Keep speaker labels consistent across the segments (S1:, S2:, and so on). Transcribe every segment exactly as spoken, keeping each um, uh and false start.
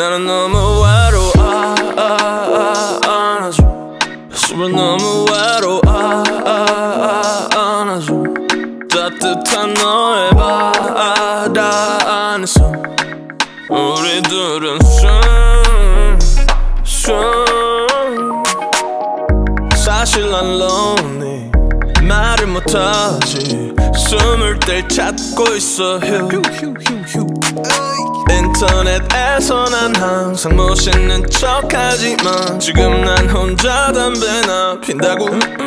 S1: 나는 너무 외로워 아, 아, 아, 안아줘 숨을 너무 외로워 아, 아, 아, 안아줘 따뜻한 너의 바다 안에서 우리 둘은 숨, 숨 사실 난 lonely 말을 못하지 숨을 뗄 찾고 있어 휴, 휴, 휴, 휴. 인터넷에서 난 항상 멋있는 척하지만 지금 난 혼자 담배나 핀다고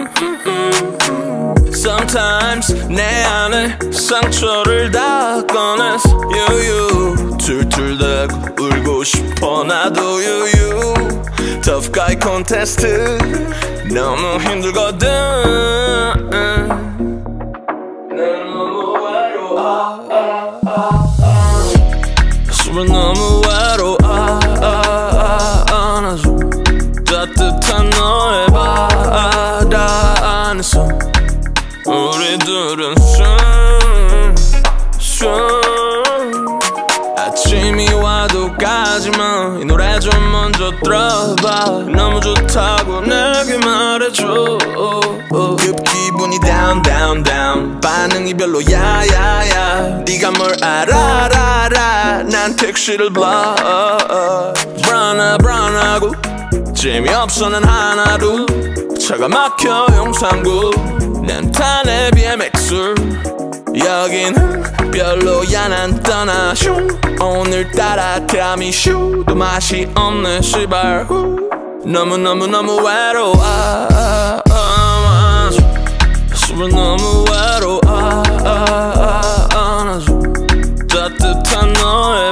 S1: Sometimes 내 안에 상처를 다 꺼내서 유유 툴툴대고 울고 싶어 나도 유유 Tough guy contest 너무 힘들거든 난 너무 외로워 아, 아, 아, 아. 숨을 너무 외로워 아, 아, 아, 안아줘 따뜻한 너의 바다 안에서 우리 둘은 숨, 숨 아침이 와도 가지마 이 노래 좀 먼저 들어봐 너무 좋다고 내게 말해줘 급 기분이 down down down 반응이 별로야 야야 네가 뭘 알아 알아 알아 난 택시를 불러 브라나 브라나고 재미없어 난 하나도 차가 막혀 용산구 난 탄에 비엠엑스 여기는 별로야 난 떠나 슝 오늘따라 티라미슈도 맛이 없네 시발 후 너무너무너무 외로워 아, 아, 아, 안아줘 숨을 너무 외로워 아, 아, 아, 안아줘 따뜻한 너의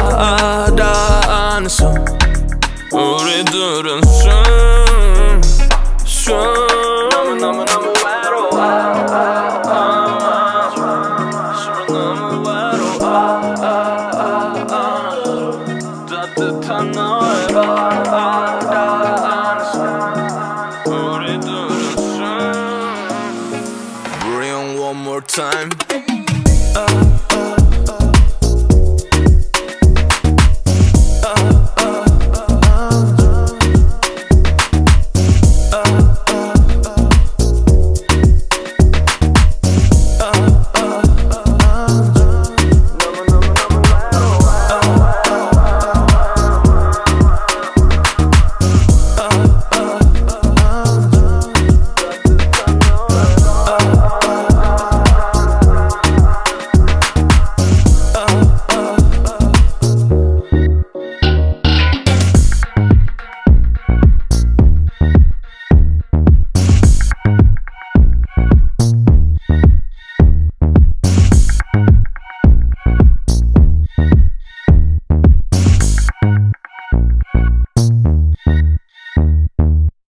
S1: 바다 안에서 우리 둘은 숨, 숨 너무너무너무 외로워 아, 아, 아, 숨을 너무 외로워 아, 아, 아, 따뜻한 너의 바다 안에서 우리 둘은 숨 Bring one more time uh.